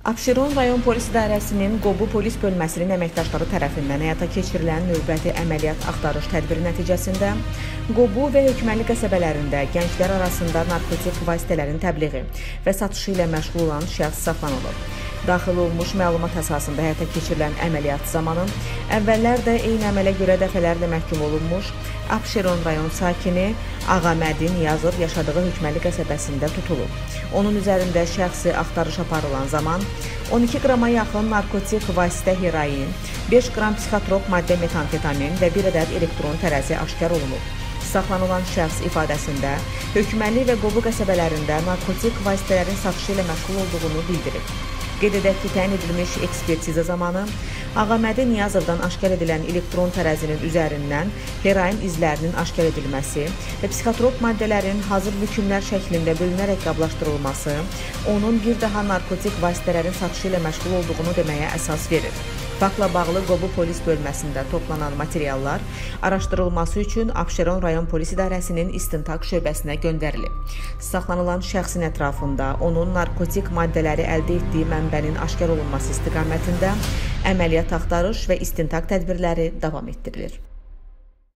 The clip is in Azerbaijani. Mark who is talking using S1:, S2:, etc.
S1: Abşeron rayon polis idarəsinin Qobu polis bölməsinin əməkdaşları tərəfindən həyata keçirilən növbəti əməliyyat axtarış tədbiri nəticəsində Qobu və Hökmənli qəsəbələrində gənclər arasında narkotik vasitələrin təbliği və satışı ilə məşğul olan şəxs saxlanılıb. Daxil olmuş məlumat əsasında həyata keçirilən əməliyyat zamanı əvvəllər də eyni əmələ görə dəfələrlə məhkum olunmuş Abşeron rayon sakini Ağamədi Niyazov yaşadığı Hökmənli qəsəbəsində tutulub. Onun üzərində şəxsi axtarış aparılan zaman 12 qrama yaxın narkotik vasitə heroin, 5 qram psixotrop maddə metamfetamin və 1 ədəd elektron tərəzi aşkar olunub. Saxlanılan şəxs ifadəsində Hökmənli və Qobu qəsəbələrində narkotik vasitələrin satışı ilə məşğul olduğunu bildirib. Qeyd edək ki, təyin edilmiş ekspertiza zamanı Ağamədi Niyazovdan aşkar edilən elektron tərəzinin üzərindən heroin izlərinin aşkar edilməsi və psixotrop maddələrin hazır bükümlər şəklində bölünərək qablaşdırılması onun bir daha narkotik vasitələrin satışı ilə məşğul olduğunu deməyə əsas verir. Faktla bağlı Qobu polis bölməsində toplanan materiallar araşdırılması üçün Abşeron rayon polis idarəsinin istintaq şöbəsinə göndərilib. Saxlanılan şəxsin ətrafında onun narkotik maddələri əldə etdiyi mənbənin aşkar olunması istiqamətində əməliyyat axtarış və istintaq tədbirləri davam etdirilir.